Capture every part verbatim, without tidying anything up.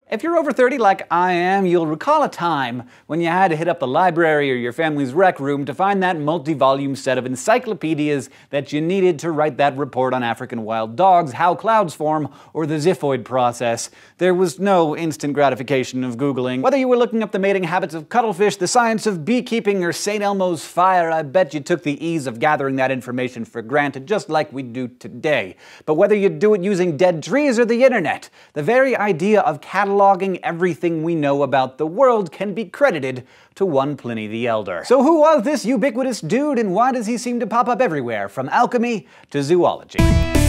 If you're over thirty like I am, you'll recall a time when you had to hit up the library or your family's rec room to find that multi-volume set of encyclopedias that you needed to write that report on African wild dogs, how clouds form, or the xiphoid process. There was no instant gratification of Googling. Whether you were looking up the mating habits of cuttlefish, the science of beekeeping, or Saint Elmo's fire, I bet you took the ease of gathering that information for granted, just like we do today. But whether you do it using dead trees or the internet, the very idea of cataloging Cataloging everything we know about the world can be credited to one Pliny the Elder. So who was this ubiquitous dude, and why does he seem to pop up everywhere, from alchemy to zoology?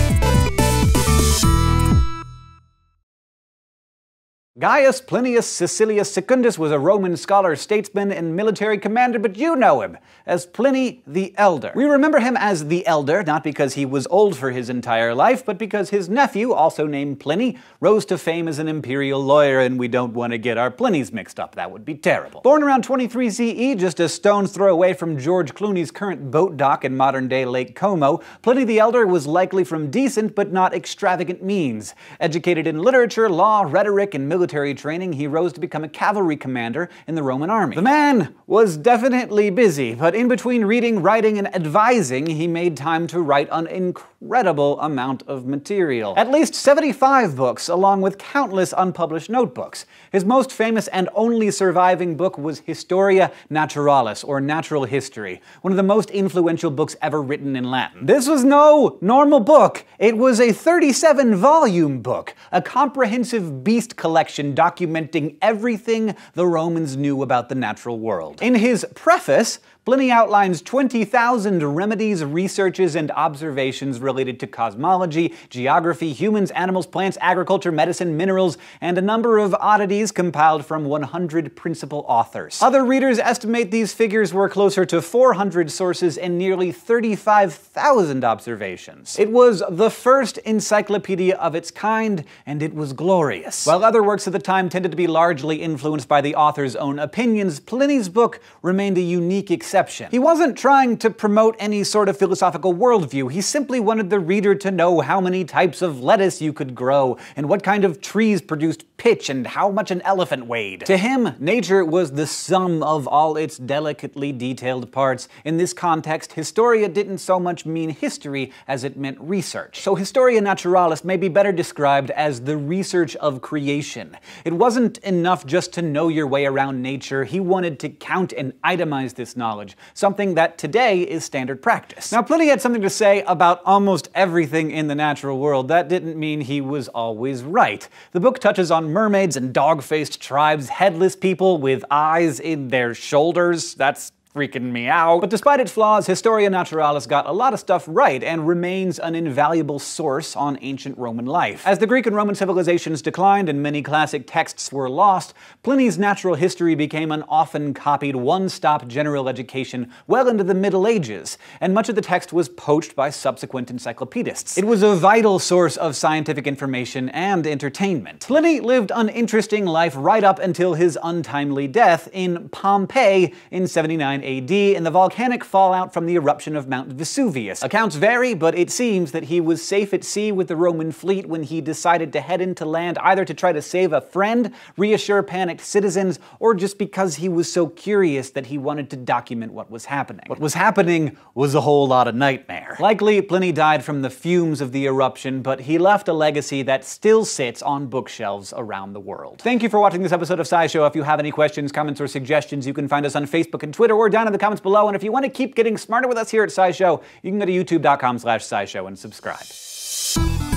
Gaius Plinius Caecilius Secundus was a Roman scholar, statesman, and military commander, but you know him as Pliny the Elder. We remember him as the Elder, not because he was old for his entire life, but because his nephew, also named Pliny, rose to fame as an imperial lawyer, and we don't want to get our Plinies mixed up. That would be terrible. Born around twenty-three C E, just a stone's throw away from George Clooney's current boat dock in modern-day Lake Como, Pliny the Elder was likely from decent but not extravagant means. Educated in literature, law, rhetoric, and military Military training, he rose to become a cavalry commander in the Roman army. The man was definitely busy, but in between reading, writing, and advising, he made time to write an incredible amount of material. At least seventy-five books, along with countless unpublished notebooks. His most famous and only surviving book was Historia Naturalis, or Natural History, one of the most influential books ever written in Latin. This was no normal book. It was a thirty-seven volume book, a comprehensive beast collection documenting everything the Romans knew about the natural world. In his preface, Pliny outlines twenty thousand remedies, researches, and observations related to cosmology, geography, humans, animals, plants, agriculture, medicine, minerals, and a number of oddities compiled from one hundred principal authors. Other readers estimate these figures were closer to four hundred sources and nearly thirty-five thousand observations. It was the first encyclopedia of its kind, and it was glorious. While other works of the time tended to be largely influenced by the author's own opinions, Pliny's book remained a unique exception. He wasn't trying to promote any sort of philosophical worldview. He simply wanted the reader to know how many types of lettuce you could grow, and what kind of trees produced pitch, and how much an elephant weighed. To him, nature was the sum of all its delicately detailed parts. In this context, Historia didn't so much mean history as it meant research. So Historia Naturalis may be better described as the research of creation. It wasn't enough just to know your way around nature. He wanted to count and itemize this knowledge, something that today is standard practice. Now, Pliny had something to say about almost everything in the natural world. That didn't mean he was always right. The book touches on mermaids and dog-faced tribes, headless people with eyes in their shoulders. That's freaking me out. But despite its flaws, Historia Naturalis got a lot of stuff right and remains an invaluable source on ancient Roman life. As the Greek and Roman civilizations declined and many classic texts were lost, Pliny's natural history became an often copied one-stop general education well into the Middle Ages, and much of the text was poached by subsequent encyclopedists. It was a vital source of scientific information and entertainment. Pliny lived an interesting life right up until his untimely death in Pompeii in seventy-nine A D in the volcanic fallout from the eruption of Mount Vesuvius. Accounts vary, but it seems that he was safe at sea with the Roman fleet when he decided to head into land, either to try to save a friend, reassure panicked citizens, or just because he was so curious that he wanted to document what was happening. What was happening was a whole lot of nightmare. Likely, Pliny died from the fumes of the eruption, but he left a legacy that still sits on bookshelves around the world. Thank you for watching this episode of SciShow. If you have any questions, comments, or suggestions, you can find us on Facebook and Twitter, or down in the comments below. And if you want to keep getting smarter with us here at SciShow, you can go to youtube dot com slash scishow and subscribe.